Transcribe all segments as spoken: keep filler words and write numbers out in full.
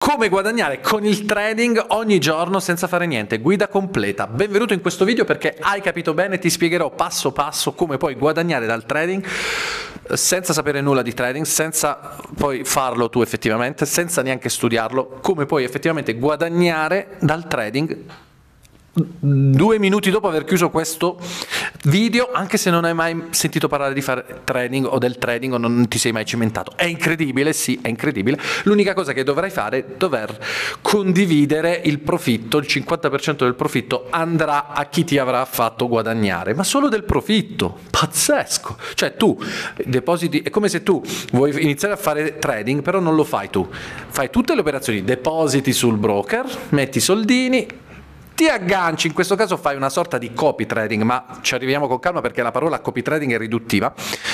Come guadagnare con il trading ogni giorno senza fare niente, guida completa. Benvenuto in questo video perché hai capito bene, ti spiegherò passo passo come puoi guadagnare dal trading senza sapere nulla di trading, senza poi farlo tu effettivamente, senza neanche studiarlo, come puoi effettivamente guadagnare dal trading due minuti dopo aver chiuso questo video, anche se non hai mai sentito parlare di fare trading o del trading o non ti sei mai cimentato. È incredibile, sì, è incredibile. L'unica cosa che dovrai fare è dover condividere il profitto, il cinquanta per cento del profitto andrà a chi ti avrà fatto guadagnare, ma solo del profitto. Pazzesco! Cioè tu depositi, è come se tu vuoi iniziare a fare trading, però non lo fai tu. Fai tutte le operazioni, depositi sul broker, metti i soldini, ti agganci, in questo caso fai una sorta di copy trading, ma ci arriviamo con calma perché la parola copy trading è riduttiva.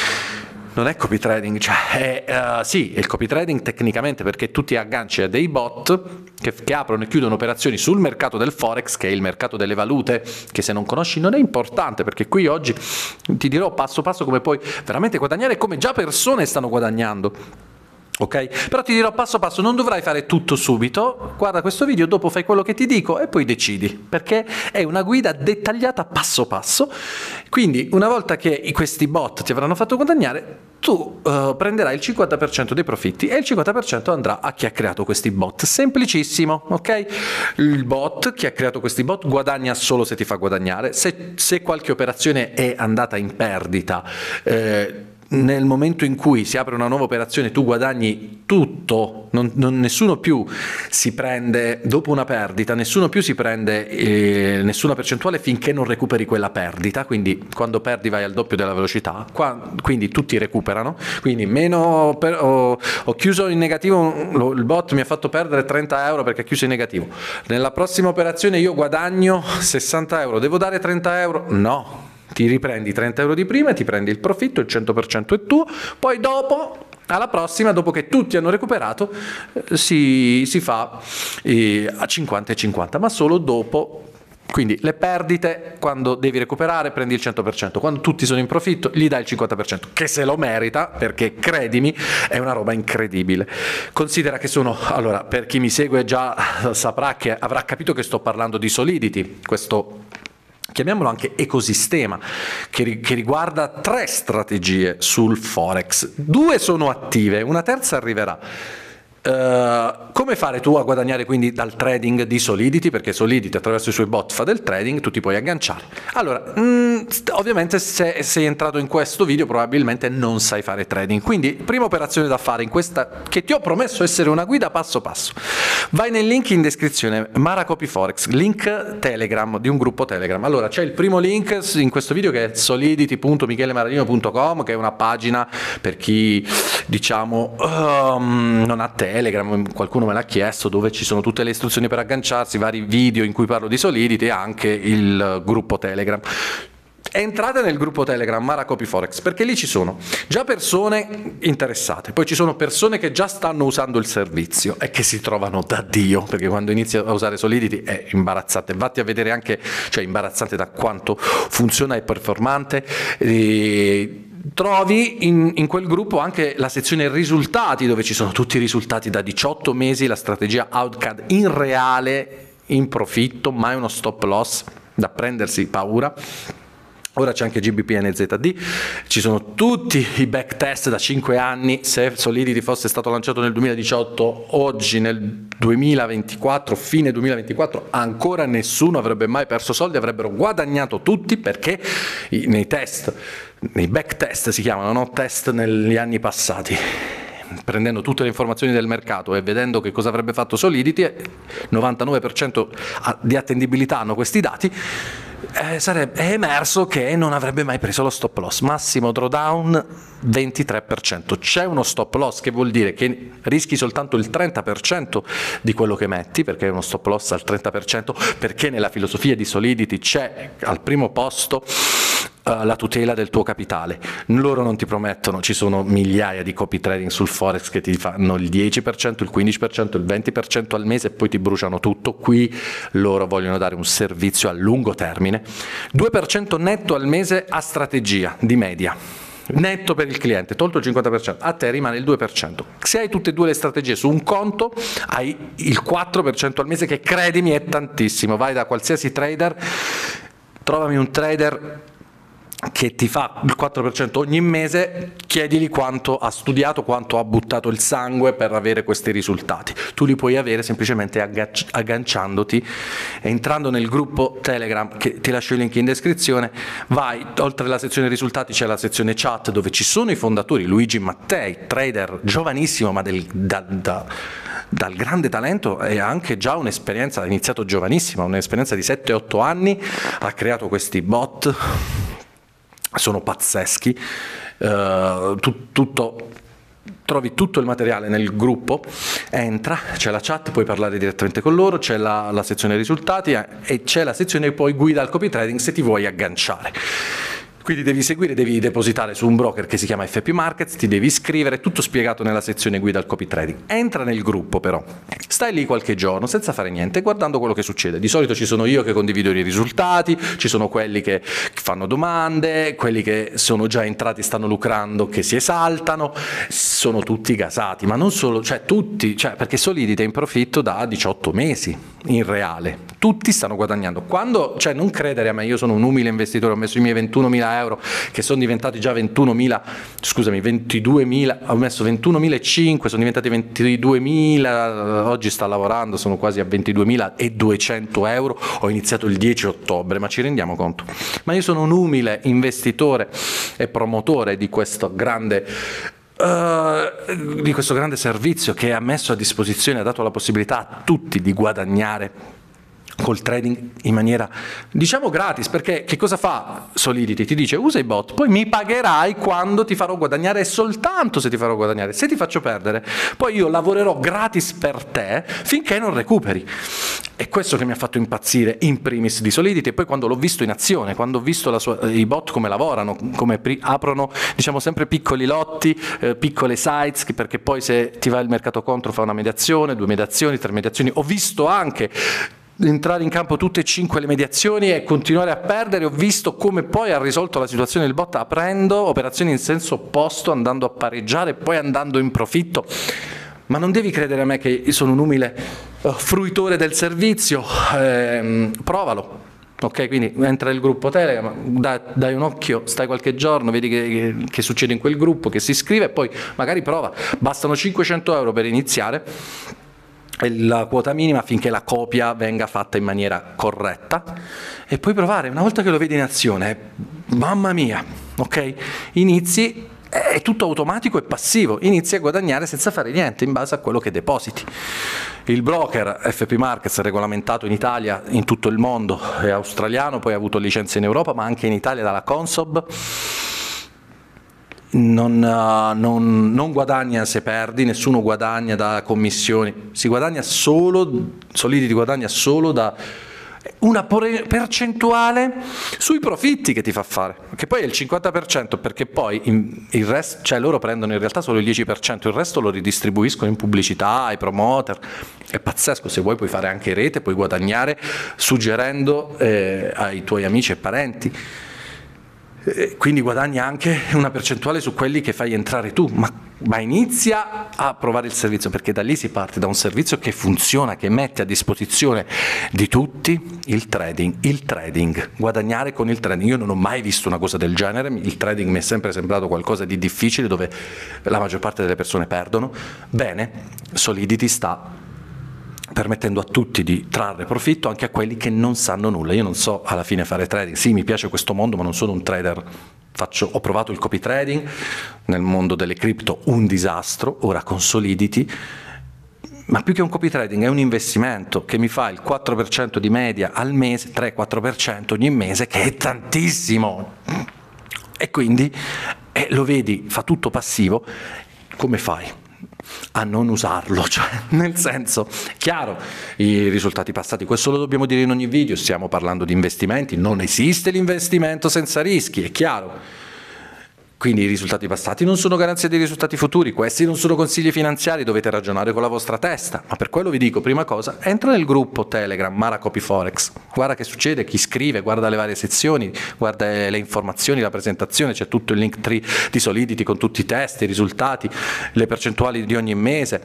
Non è copy trading, cioè è, uh, sì, è il copy trading tecnicamente, perché tu ti agganci a dei bot che, che aprono e chiudono operazioni sul mercato del Forex, che è il mercato delle valute, che se non conosci non è importante, perché qui oggi ti dirò passo passo come puoi veramente guadagnare, come già persone stanno guadagnando. Ok? Però ti dirò passo passo, non dovrai fare tutto subito, guarda questo video, dopo fai quello che ti dico e poi decidi, perché è una guida dettagliata passo passo. Quindi una volta che questi bot ti avranno fatto guadagnare, tu uh, prenderai il cinquanta per cento dei profitti e il cinquanta per cento andrà a chi ha creato questi bot. Semplicissimo, ok? Il bot, chi ha creato questi bot, guadagna solo se ti fa guadagnare. Se, se qualche operazione è andata in perdita, eh, nel momento in cui si apre una nuova operazione tu guadagni tutto, non, non, nessuno più si prende, dopo una perdita, nessuno più si prende eh, nessuna percentuale finché non recuperi quella perdita, quindi quando perdi vai al doppio della velocità, qua, quindi tutti recuperano, quindi meno per, ho, ho chiuso in negativo, lo, il bot mi ha fatto perdere trenta euro perché ha chiuso in negativo, nella prossima operazione io guadagno sessanta euro, devo dare trenta euro? No! Ti riprendi trenta euro di prima e ti prendi il profitto, il cento per cento è tuo, poi dopo, alla prossima, dopo che tutti hanno recuperato, eh, si, si fa eh, a cinquanta e cinquanta, ma solo dopo. Quindi le perdite, quando devi recuperare prendi il cento per cento, quando tutti sono in profitto gli dai il cinquanta per cento, che se lo merita, perché credimi è una roba incredibile. Considera che sono, allora per chi mi segue già saprà che avrà capito che sto parlando di Solidity, questo chiamiamolo anche ecosistema, che, che riguarda tre strategie sul Forex. Due sono attive, una terza arriverà. Uh, come fare tu a guadagnare quindi dal trading di Solidity? Perché Solidity attraverso i suoi bot fa del trading, tu ti puoi agganciare. Allora, mh, ovviamente se sei entrato in questo video probabilmente non sai fare trading, quindi prima operazione da fare in questa, che ti ho promesso essere una guida passo passo, vai nel link in descrizione, Mara Copy Forex, link Telegram, di un gruppo Telegram. Allora c'è il primo link in questo video che è solidity punto michele maralino punto com, che è una pagina per chi diciamo um, non ha Telegram. Telegram, qualcuno me l'ha chiesto, dove ci sono tutte le istruzioni per agganciarsi, vari video in cui parlo di Solidity e anche il gruppo Telegram. Entrate nel gruppo Telegram Mara Copy Forex, perché lì ci sono già persone interessate, poi ci sono persone che già stanno usando il servizio e che si trovano da Dio, perché quando inizi a usare Solidity è imbarazzante, vatti a vedere anche, cioè imbarazzante da quanto funziona e performante. E trovi in, in quel gruppo anche la sezione risultati, dove ci sono tutti i risultati da diciotto mesi, la strategia Outcad in reale, in profitto, mai uno stop loss da prendersi paura. Ora c'è anche G B P N Z D, ci sono tutti i backtest da cinque anni, se Solidity fosse stato lanciato nel duemiladiciotto, oggi nel duemilaventiquattro, fine duemilaventiquattro, ancora nessuno avrebbe mai perso soldi, avrebbero guadagnato tutti, perché nei test, nei backtest si chiamano, no? Test negli anni passati, prendendo tutte le informazioni del mercato e vedendo che cosa avrebbe fatto Solidity, novantanove per cento di attendibilità hanno questi dati, eh, sarebbe, è emerso che non avrebbe mai preso lo stop loss. Massimo drawdown ventitré per cento. C'è uno stop loss, che vuol dire che rischi soltanto il trenta per cento di quello che metti, perché è uno stop loss al trenta per cento, perché nella filosofia di Solidity c'è al primo posto Uh, la tutela del tuo capitale. Loro non ti promettono, ci sono migliaia di copy trading sul Forex che ti fanno il dieci per cento, il quindici per cento, il venti per cento al mese e poi ti bruciano tutto. Qui loro vogliono dare un servizio a lungo termine, due per cento netto al mese a strategia di media. netto per il cliente, tolto il cinquanta per cento, a te rimane il due per cento. Se hai tutte e due le strategie su un conto, hai il quattro per cento al mese, che credimi è tantissimo. Vai da qualsiasi trader, trovami un trader che ti fa il quattro per cento ogni mese, chiedigli quanto ha studiato, quanto ha buttato il sangue per avere questi risultati. Tu li puoi avere semplicemente agganciandoti, entrando nel gruppo Telegram, che ti lascio il link in descrizione. Vai, oltre alla sezione risultati c'è la sezione chat, dove ci sono i fondatori, Luigi Mattei, trader giovanissimo ma del, da, da, dal grande talento, e anche già un'esperienza, ha iniziato giovanissima, un'esperienza di sette otto anni, ha creato questi bot, sono pazzeschi. Uh, tu, tutto, trovi tutto il materiale nel gruppo, entra, c'è la chat, puoi parlare direttamente con loro, c'è la, la sezione risultati eh, e c'è la sezione poi guida al copy trading se ti vuoi agganciare. Quindi devi seguire, devi depositare su un broker che si chiama F P Markets, ti devi iscrivere, tutto spiegato nella sezione guida al copy trading. Entra nel gruppo però, stai lì qualche giorno senza fare niente, guardando quello che succede. Di solito ci sono io che condivido i risultati, ci sono quelli che fanno domande, quelli che sono già entrati, stanno lucrando, che si esaltano, sono tutti gasati, ma non solo, cioè tutti, cioè, perché Solidity è in profitto da diciotto mesi, in reale, tutti stanno guadagnando. Quando, cioè non credere a me, io sono un umile investitore, ho messo i miei ventunomila euro che sono diventati già ventunomila, scusami, ventiduemila, ho messo ventunomilacinquecento, sono diventati ventiduemila, oggi sta lavorando, sono quasi a ventiduemiladuecento euro, ho iniziato il dieci ottobre, ma ci rendiamo conto? Ma io sono un umile investitore e promotore di questo grande Uh, di questo grande servizio che ha messo a disposizione, ha dato la possibilità a tutti di guadagnare col trading in maniera, diciamo, gratis. Perché che cosa fa Solidity? Ti dice: usa i bot, poi mi pagherai quando ti farò guadagnare, e soltanto se ti farò guadagnare. Se ti faccio perdere, poi io lavorerò gratis per te finché non recuperi. È questo che mi ha fatto impazzire in primis di Solidity. E poi quando l'ho visto in azione, quando ho visto la sua, i bot come lavorano, come aprono, diciamo, sempre piccoli lotti, eh, piccole sites, perché poi se ti va il mercato contro fa una mediazione, due mediazioni, tre mediazioni. Ho visto anche entrare in campo tutte e cinque le mediazioni e continuare a perdere. Ho visto come poi ha risolto la situazione del bot aprendo operazioni in senso opposto, andando a pareggiare e poi andando in profitto. Ma non devi credere a me che io sono un umile uh, fruitore del servizio, ehm, provalo. Ok, quindi entra nel gruppo Telegram, dai, dai un occhio, stai qualche giorno, vedi che, che, che succede in quel gruppo, che si iscrive, e poi magari prova. Bastano cinquecento euro per iniziare, è la quota minima finché la copia venga fatta in maniera corretta, e poi provare. Una volta che lo vedi in azione, mamma mia, ok? Inizi, è tutto automatico e passivo, inizi a guadagnare senza fare niente in base a quello che depositi. Il broker F P Markets è regolamentato in Italia, in tutto il mondo, è australiano, poi ha avuto licenze in Europa, ma anche in Italia dalla Consob. Non, uh, non, non guadagna se perdi, nessuno guadagna da commissioni, si guadagna solo, Solidity guadagna solo da una percentuale sui profitti che ti fa fare, che poi è il cinquanta per cento, perché poi in, il resto, cioè loro prendono in realtà solo il dieci per cento, il resto lo ridistribuiscono in pubblicità, ai promoter. È pazzesco. Se vuoi puoi fare anche rete, puoi guadagnare suggerendo eh, ai tuoi amici e parenti. Quindi guadagni anche una percentuale su quelli che fai entrare tu, ma, ma inizia a provare il servizio, perché da lì si parte, da un servizio che funziona, che mette a disposizione di tutti il trading, il trading, guadagnare con il trading. Io non ho mai visto una cosa del genere, il trading mi è sempre sembrato qualcosa di difficile, dove la maggior parte delle persone perdono. Bene, Solidity sta permettendo a tutti di trarre profitto, anche a quelli che non sanno nulla. Io non so alla fine fare trading, sì, mi piace questo mondo, ma non sono un trader. Faccio, ho provato il copy trading nel mondo delle cripto, un disastro. Ora con Solidity, ma più che un copy trading è un investimento che mi fa il quattro per cento di media al mese, tre quattro per cento ogni mese, che è tantissimo. E quindi eh, lo vedi, fa tutto passivo. Come fai a non usarlo? Cioè, nel senso, chiaro, i risultati passati, questo lo dobbiamo dire in ogni video, stiamo parlando di investimenti, non esiste l'investimento senza rischi, è chiaro. Quindi i risultati passati non sono garanzia di risultati futuri, questi non sono consigli finanziari, dovete ragionare con la vostra testa, ma per quello vi dico, prima cosa, entra nel gruppo Telegram Mara Copy Forex, guarda che succede, chi scrive, guarda le varie sezioni, guarda le informazioni, la presentazione, c'è tutto il link tree di Solidity con tutti i test, i risultati, le percentuali di ogni mese.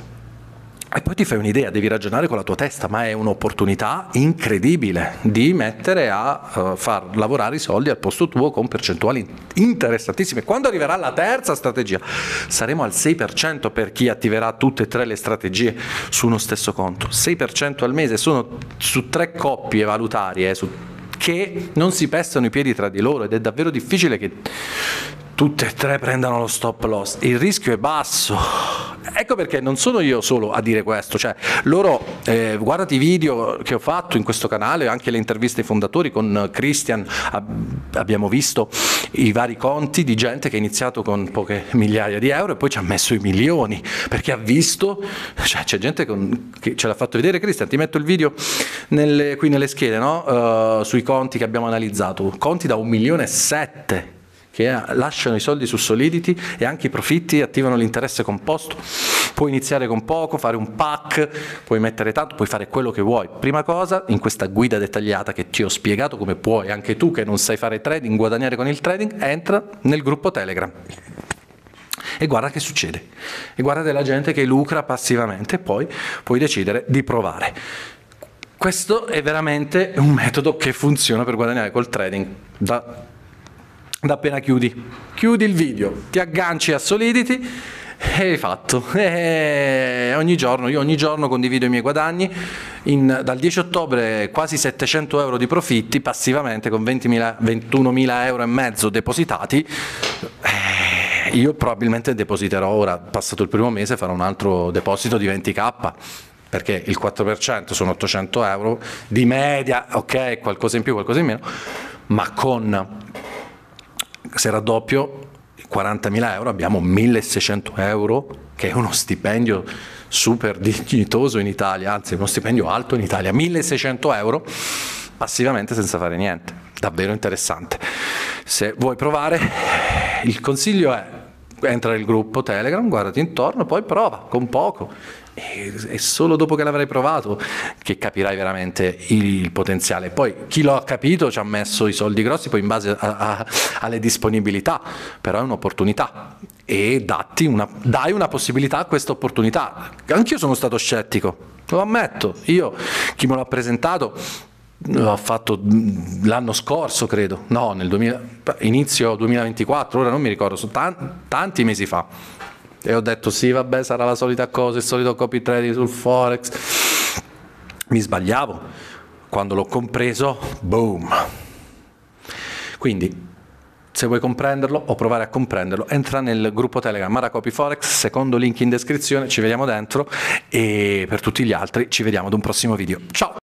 E poi ti fai un'idea, devi ragionare con la tua testa, ma è un'opportunità incredibile di mettere a uh, far lavorare i soldi al posto tuo con percentuali interessantissime. Quando arriverà la terza strategia, saremo al sei per cento per chi attiverà tutte e tre le strategie su uno stesso conto. sei per cento al mese sono su tre coppie valutarie su, che non si pestano i piedi tra di loro ed è davvero difficile che tutte e tre prendano lo stop loss, il rischio è basso. Ecco perché non sono io solo a dire questo, cioè loro, eh, guardati i video che ho fatto in questo canale, anche le interviste ai fondatori con Christian, ab- abbiamo visto i vari conti di gente che ha iniziato con poche migliaia di euro e poi ci ha messo i milioni, perché ha visto, cioè c'è gente con, che ce l'ha fatto vedere. Christian, ti metto il video nelle, qui nelle schede, no? Uh, sui conti che abbiamo analizzato, conti da un milione e sette, che lasciano i soldi su Solidity e anche i profitti attivano l'interesse composto. Puoi iniziare con poco, fare un pack, puoi mettere tanto, puoi fare quello che vuoi. Prima cosa, in questa guida dettagliata che ti ho spiegato come puoi, anche tu che non sai fare trading, guadagnare con il trading, entra nel gruppo Telegram e guarda che succede. E guarda della gente che lucra passivamente e poi puoi decidere di provare. Questo è veramente un metodo che funziona per guadagnare col trading da da appena chiudi, chiudi il video, ti agganci a Solidity e hai fatto. E ogni giorno, io ogni giorno condivido i miei guadagni, in, dal dieci ottobre quasi settecento euro di profitti passivamente con ventunomila euro e mezzo depositati. E io probabilmente depositerò ora, passato il primo mese, farò un altro deposito di venti k, perché il quattro per cento sono ottocento euro di media, ok, qualcosa in più, qualcosa in meno, ma con, se raddoppio, quarantamila euro, abbiamo milleseicento euro, che è uno stipendio super dignitoso in Italia, anzi uno stipendio alto in Italia, milleseicento euro passivamente senza fare niente, davvero interessante. Se vuoi provare, il consiglio è entra nel gruppo Telegram, guardati intorno, poi prova con poco. E solo dopo che l'avrai provato che capirai veramente il potenziale. Poi chi lo ha capito ci ha messo i soldi grossi poi in base a, a, alle disponibilità, però è un'opportunità e datti una, dai una possibilità a questa opportunità. Anch'io sono stato scettico, lo ammetto. Io, chi me l'ha presentato, l'ho fatto l'anno scorso, credo, no, nel duemila, inizio duemilaventiquattro, ora non mi ricordo, sono tanti, tanti mesi fa. E ho detto sì, vabbè, sarà la solita cosa, il solito copy trading sul Forex. Mi sbagliavo. Quando l'ho compreso, boom. Quindi, se vuoi comprenderlo o provare a comprenderlo, entra nel gruppo Telegram Mara Copy Forex, secondo link in descrizione, ci vediamo dentro, e per tutti gli altri ci vediamo ad un prossimo video. Ciao!